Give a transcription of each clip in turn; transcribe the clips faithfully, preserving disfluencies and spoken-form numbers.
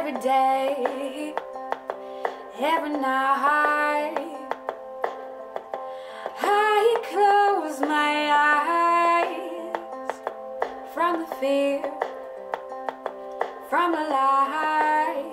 every day, every night. I close my eyes from the fear, from the light.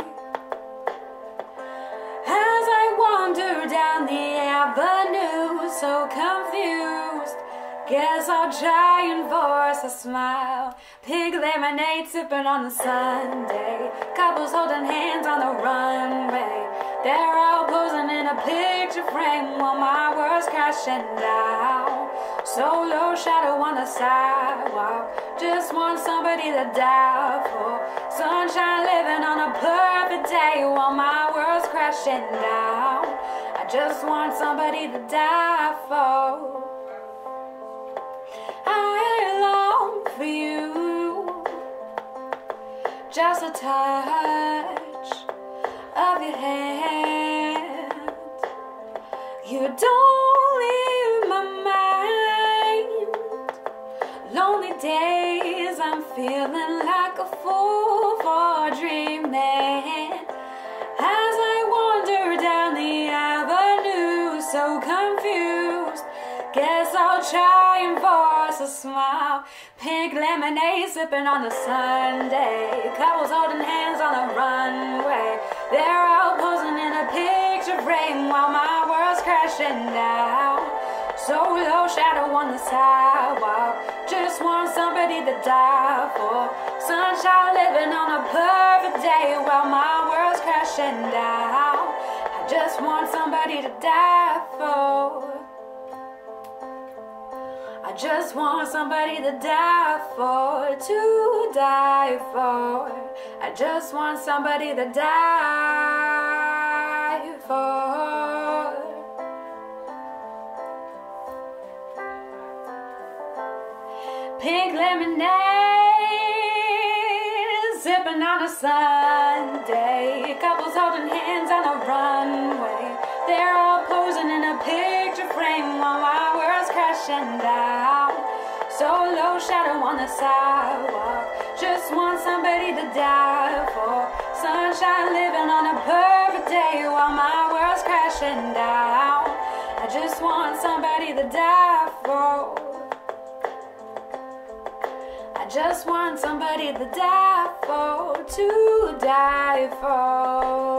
As I wander down the avenue, so confused, guess I'll try and force a smile. Pink lemonade sipping on a Sunday, couples holding hands on the runway. They're all posing in a picture frame while my world's crashing down. Solo shadow on the sidewalk, just want somebody to die for. Sunshine living on a perfect day while my world's crashing down. I just want somebody to die for. I long for you, just a touch of your hand. You don't leave my mind. Lonely days I'm feeling like a fool for dreaming. As I wander down the avenue, so confused, guess I'll try and force a smile. Pink lemonade sipping on a Sunday, couples holding hands on the runway. They're all posing in a picture frame while my world's crashing down. Solo shadow on the sidewalk, just want somebody to die for. Sunshine living on a perfect day while my world's crashing down. I just want somebody to die for. I just want somebody to die for, to die for. I just want somebody to die for. Pink lemonade, sipping on a Sunday, couples holding hands on a runway. They're all posing in a picture frame while my world's crashing down. Solo shadow on the sidewalk, just want somebody to die for. Sunshine living on a perfect day while my world's crashing down. I just want somebody to die for. I just want somebody to die for, to die for.